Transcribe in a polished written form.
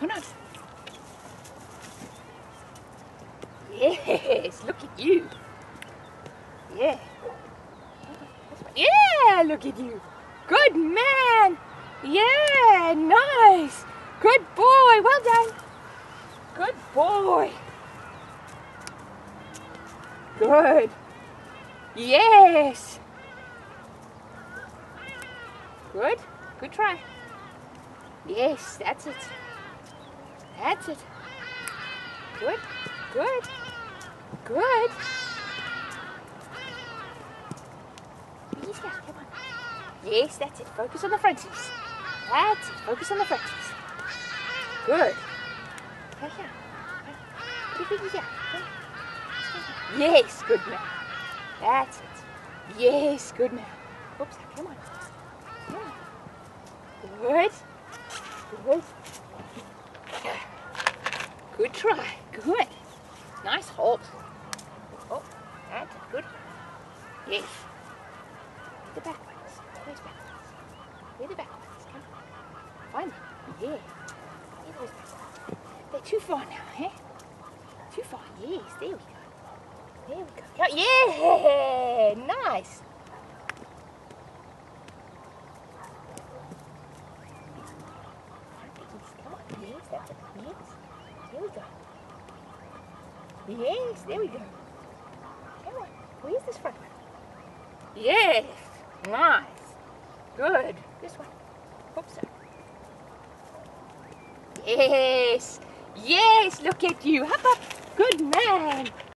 Come on. Yes, look at you. Yeah. Yeah, look at you. Good man. Yeah, nice. Good boy. Well done. Good boy. Good. Yes. Good. Good try. Yes, that's it. That's it. Good. Good. Good. Yes, come on. Yes, that's it. Focus on the fronties. That's it. Focus on the fronties. Good. Right here. Put your fingers here. Yes, good man. That's it. Yes, good man. Oops, come on. Come on. Good. Good. Good try. Good. Nice hold. Oh, that's it. Good. Yes. The back ones. Where's back ones? Where the back ones? Come on. Find them. Yeah. Where those back ones? They're too far now, eh? Too far. Yes. There we go. There we go. Oh, yeah. Nice. Come on. Yes, that's it. Yes. There we go. Yes, there we go. Come on. Where's this front one? Yes. Nice. Good. This one. Oops. Yes. Yes. Look at you. Hop up. Good man.